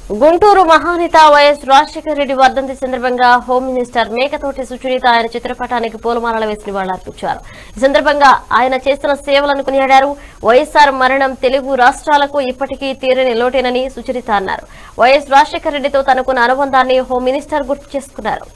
గుంటూరు మహానేత వైఎస్ రాజశేఖర రెడ్డి వర్ధంతి సందర్భంగా హోం మినిస్టర్ మేకతోటి సుచరిత ఆయన చిత్రపటానికి పూలమాలలు వేసి నివాళులర్పించారు. ఈ సందర్భంగా ఆయన చేస్తున్న సేవలను కొనియాడారు. వైఎస్ఆర్ మరణం తెలుగు రాష్ట్రాలకు ఇప్పటికీ తీరని లోటేనని సుచరిత అన్నారు. వైఎస్ రాజశేఖర రెడ్డితో తనకున్న అనుబంధాన్ని హోం మినిస్టర్ గుర్తు చేసుకున్నారు.